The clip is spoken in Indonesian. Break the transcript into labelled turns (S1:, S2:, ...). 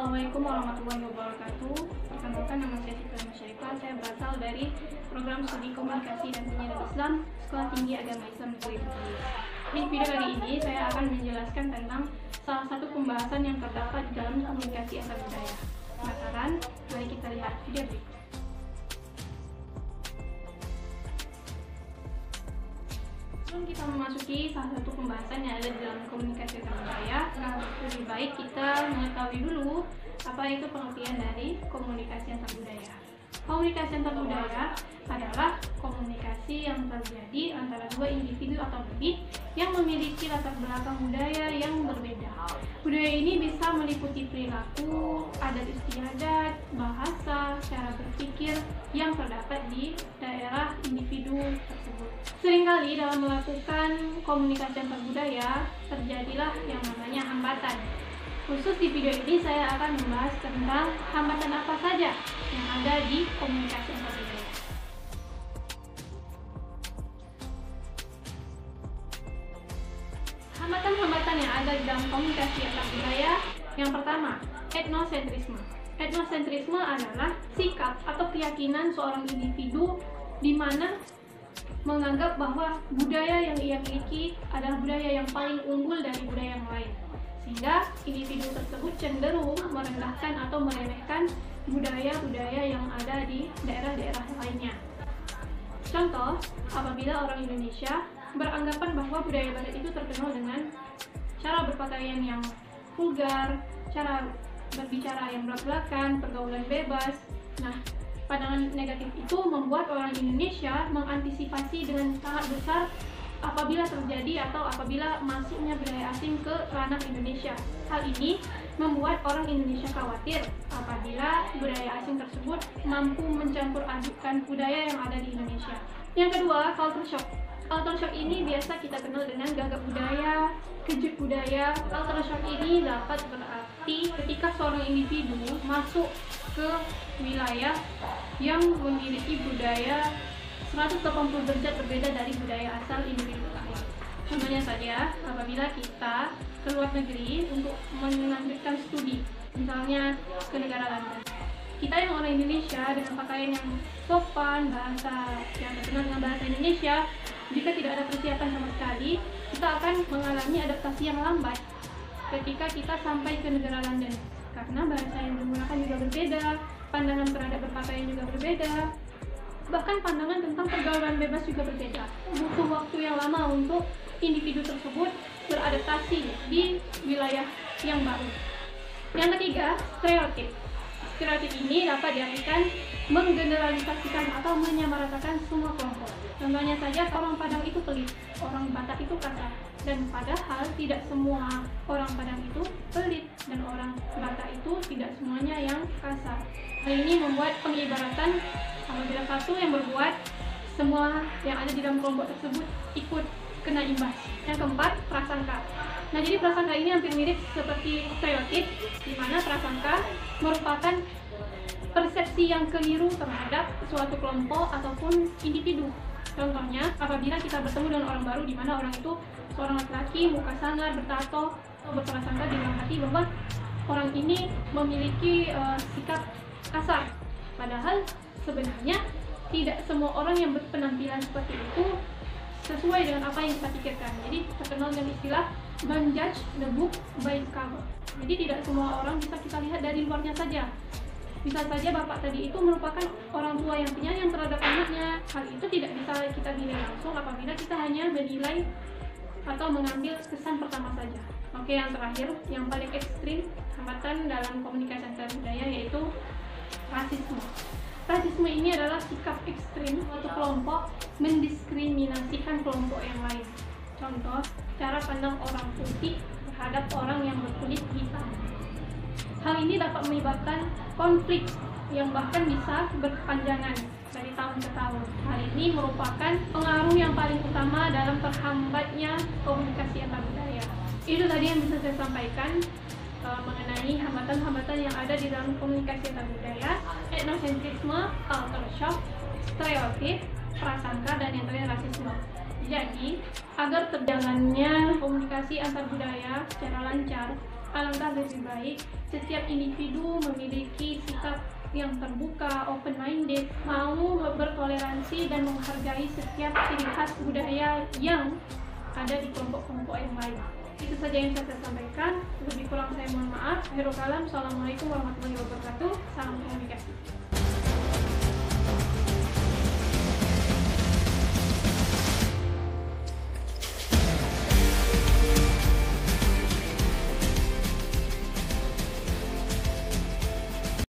S1: Assalamualaikum warahmatullahi wabarakatuh. Perkenalkan, nama saya Siti Masyarifah. Saya berasal dari program studi komunikasi dan penyiaran Islam Sekolah Tinggi Agama Islam Negeri Bugis. Di video kali ini saya akan menjelaskan tentang salah satu pembahasan yang terdapat di dalam komunikasi antar budaya. Penasaran? Mari kita lihat video berikut. Sebelum kita memasuki salah satu pembahasan yang ada di dalam komunikasi antar budaya, lebih baik kita mengetahui dulu apa itu pengertian dari komunikasi antar budaya. Komunikasi antar budaya adalah komunikasi yang terjadi antara dua individu atau lebih yang memiliki latar belakang budaya yang berbeda. Budaya ini bisa meliputi perilaku, adat istiadat, bahasa, cara berpikir yang terdapat di daerah individu tersebut. Seringkali dalam melakukan komunikasi antar budaya terjadilah yang namanya hambatan. Khusus di video ini saya akan membahas tentang hambatan apa saja yang ada di komunikasi antar budaya. Hambatan-hambatan yang ada di dalam komunikasi antar budaya, yang pertama, etnosentrisme. Etnosentrisme adalah sikap atau keyakinan seorang individu di mana menganggap bahwa budaya yang ia miliki adalah budaya yang paling unggul dari budaya yang lain, sehingga individu tersebut cenderung merendahkan atau meremehkan budaya-budaya yang ada di daerah-daerah lainnya. Contoh, apabila orang Indonesia beranggapan bahwa budaya Barat itu terkenal dengan cara berpakaian yang vulgar, cara berbicara yang belak-belakan, pergaulan bebas. Nah, pandangan negatif itu membuat orang Indonesia mengantisipasi dengan sangat besar apabila terjadi atau apabila masuknya budaya asing ke ranah Indonesia. Hal ini membuat orang Indonesia khawatir apabila budaya asing tersebut mampu mencampur adukkan budaya yang ada di Indonesia. Yang kedua, culture shock. Culture shock ini biasa kita kenal dengan gagap budaya, kejut budaya. Culture shock ini dapat berarti ketika seorang individu masuk ke wilayah yang memiliki budaya 180 derajat berbeda dari budaya asal individu tersebut. Contohnya saja, apabila kita ke luar negeri untuk melanjutkan studi, misalnya ke negara London. Kita yang orang Indonesia dengan pakaian yang sopan, bahasa yang terkenal dengan bahasa Indonesia, jika tidak ada persiapan sama sekali, kita akan mengalami adaptasi yang lambat ketika kita sampai ke negara London. Karena bahasa yang digunakan juga berbeda, pandangan terhadap berpakaian juga berbeda, bahkan pandangan tentang pergaulan bebas juga berbeda. Butuh waktu yang lama untuk individu tersebut beradaptasi di wilayah yang baru. Yang ketiga, stereotip. Stereotip ini dapat diartikan menggeneralisasikan atau menyamaratakan semua kelompok. Contohnya saja, orang Padang itu pelit, orang Batak itu kasar, dan padahal tidak semua orang Padang itu pelit dan orang Batak itu tidak semuanya yang kasar. Hal ini membuat pengibaratan apabila satu yang berbuat, semua yang ada di dalam kelompok tersebut ikut kena imbas. Yang keempat, prasangka. Nah, jadi prasangka ini hampir mirip seperti stereotip, di mana prasangka merupakan persepsi yang keliru terhadap suatu kelompok ataupun individu. Contohnya, apabila kita bertemu dengan orang baru di mana orang itu seorang laki-laki, muka sangar, bertato, berprasangka di dalam hati bahwa orang ini memiliki sikap kasar. Padahal sebenarnya tidak semua orang yang berpenampilan seperti itu sesuai dengan apa yang kita pikirkan. Jadi terkenal dengan istilah don't judge the book by its cover. Jadi tidak semua orang bisa kita lihat dari luarnya saja. Bisa saja bapak tadi itu merupakan orang tua yang penyayang terhadap anaknya. Hal itu tidak bisa kita nilai langsung apabila kita hanya menilai atau mengambil kesan pertama saja. Oke, yang terakhir, yang paling ekstrim hambatan dalam komunikasi antar budaya yaitu rasisme. Rasisme ini adalah sikap ekstrim suatu kelompok mendiskriminasikan kelompok yang lain. Contoh, cara pandang orang putih terhadap orang yang berkulit hitam. Hal ini dapat menyebabkan konflik yang bahkan bisa berkepanjangan dari tahun ke tahun. Hal ini merupakan pengaruh yang paling utama dalam terhambatnya komunikasi antar budaya. Itu tadi yang bisa saya sampaikan mengenai hambatan-hambatan yang ada di dalam komunikasi antar budaya, etnosentrisme, culture shock, stereotip, prasangka, dan yang terakhir rasisme. Jadi, agar terjalannya komunikasi antar budaya secara lancar, Alangkah lebih baik setiap individu memiliki sikap yang terbuka, open-minded, mau bertoleransi dan menghargai setiap ciri khas budaya yang ada di kelompok-kelompok yang lain. Itu saja yang saya sampaikan. Lebih kurang saya mohon maaf. Akhirul kalam. Assalamualaikum warahmatullahi wabarakatuh. Salam komunikasi.